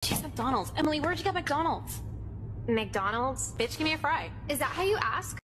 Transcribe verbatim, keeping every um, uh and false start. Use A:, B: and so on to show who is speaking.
A: She's McDonald's. Emily, where'd you get McDonald's?
B: McDonald's?
A: Bitch, give me a fry.
B: Is that how you ask?